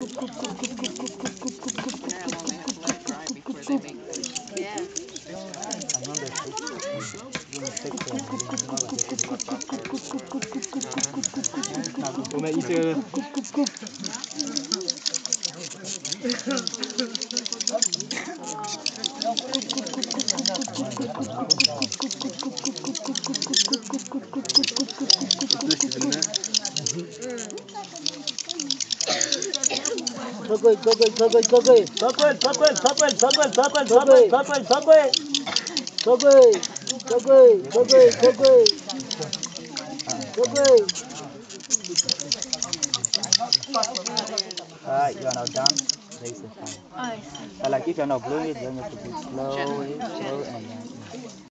Yeah. Bố mẹ đi chơi. Alright, you are now done. Raise the fire. Oh, But like if you're not blowing it, then you have to do it slowly, slow, and then